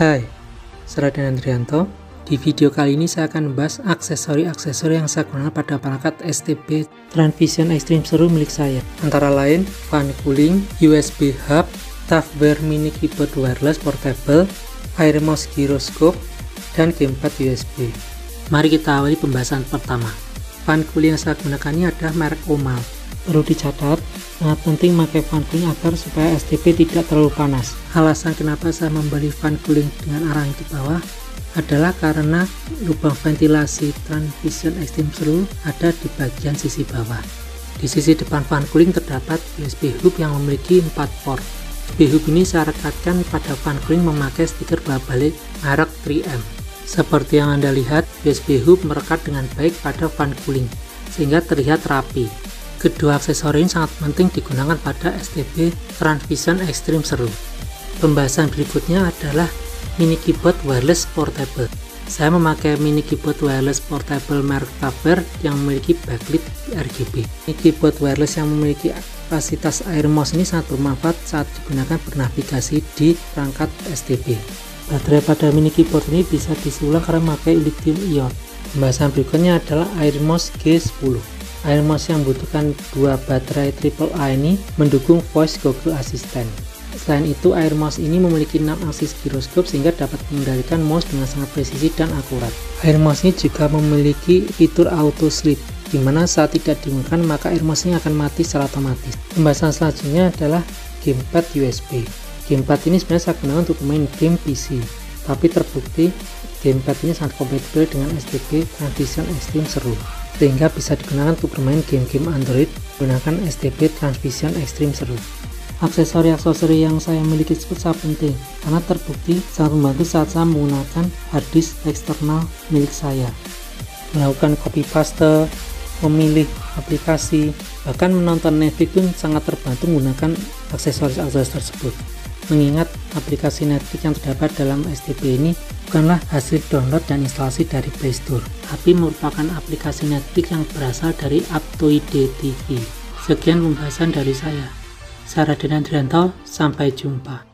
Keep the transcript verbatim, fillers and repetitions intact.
Hai, saya Raden Andrianto. Di video kali ini saya akan membahas aksesori-aksesori yang saya gunakan pada perangkat S T B Transvision Extreme Seru milik saya. Antara lain fan cooling, U S B hub, Toughwear mini keyboard wireless portable, air mouse gyroscope, dan gamepad U S B. Mari kita awali pembahasan pertama. Fan cooling yang saya gunakan ini adalah merek Omal. Perlu dicatat, sangat penting memakai fan cooling agar supaya S T B tidak terlalu panas. Alasan kenapa saya membeli fan cooling dengan arah di bawah adalah karena lubang ventilasi Transvision Extreme Seru ada di bagian sisi bawah. Di sisi depan fan cooling terdapat U S B hub yang memiliki empat port. U S B hub ini saya rekatkan pada fan cooling memakai stiker bola balik merek tiga M. Seperti yang Anda lihat, U S B hub merekat dengan baik pada fan cooling sehingga terlihat rapi. Kedua aksesori ini sangat penting digunakan pada S T B Transvision Extreme Seru. Pembahasan berikutnya adalah mini keyboard wireless portable. Saya memakai mini keyboard wireless portable merek Toughwear yang memiliki backlit R G B. Mini keyboard wireless yang memiliki kapasitas air mouse ini sangat bermanfaat saat digunakan bernavigasi di perangkat S T B. Baterai pada mini keyboard ini bisa diisi ulang karena memakai lithium ion. Pembahasan berikutnya adalah air mouse G sepuluh. Air mouse yang membutuhkan dua baterai triple A ini mendukung voice Google Assistant. Selain itu, air mouse ini memiliki enam aksis gyroscope sehingga dapat mengendalikan mouse dengan sangat presisi dan akurat. Air mouse ini juga memiliki fitur auto sleep, di mana saat tidak digunakan maka air mouse ini akan mati secara otomatis. Pembahasan selanjutnya adalah gamepad U S B. Gamepad ini sebenarnya saya gunakan untuk main game P C, tapi terbukti gamepad ini sangat kompatibel dengan S T B Transvision Extreme Seru, sehingga bisa digunakan untuk bermain game-game Android menggunakan S T B Transvision Extreme Seru. Aksesori-aksesori yang saya miliki tersebut sangat penting karena terbukti sangat membantu saat saya menggunakan harddisk eksternal milik saya, melakukan copy paste, memilih aplikasi, bahkan menonton Netflix pun sangat terbantu menggunakan aksesoris-aksesoris tersebut. Mengingat aplikasi Netflix yang terdapat dalam S T B ini bukanlah hasil download dan instalasi dari Play Store, tapi merupakan aplikasi Netflix yang berasal dari Aptoide T V. Sekian pembahasan dari saya. Saya Raden Andrianto, sampai jumpa.